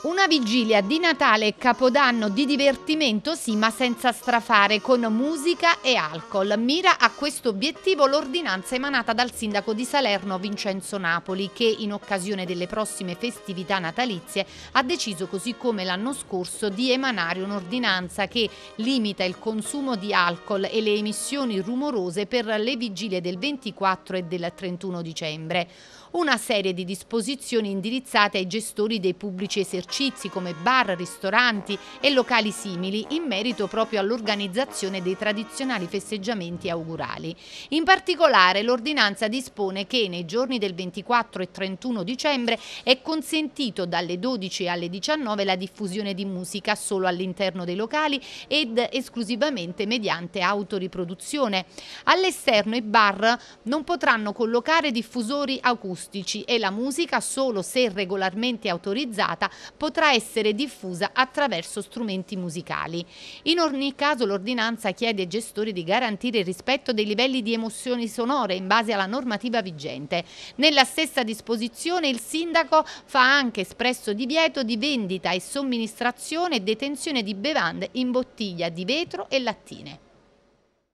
Una vigilia di Natale e Capodanno di divertimento sì, ma senza strafare, con musica e alcol. Mira a questo obiettivo l'ordinanza emanata dal sindaco di Salerno Vincenzo Napoli, che in occasione delle prossime festività natalizie ha deciso, così come l'anno scorso, di emanare un'ordinanza che limita il consumo di alcol e le emissioni rumorose per le vigilie del 24 e del 31 dicembre. Una serie di disposizioni indirizzate ai gestori dei pubblici esercizi come bar, ristoranti e locali simili in merito proprio all'organizzazione dei tradizionali festeggiamenti augurali. In particolare l'ordinanza dispone che nei giorni del 24 e 31 dicembre è consentito dalle 12 alle 19 la diffusione di musica solo all'interno dei locali ed esclusivamente mediante autoriproduzione. All'esterno i bar non potranno collocare diffusori acustici e la musica, solo se regolarmente autorizzata, potrà essere diffusa attraverso strumenti musicali. In ogni caso l'ordinanza chiede ai gestori di garantire il rispetto dei livelli di emozioni sonore in base alla normativa vigente. Nella stessa disposizione il sindaco fa anche espresso divieto di vendita e somministrazione e detenzione di bevande in bottiglia di vetro e lattine.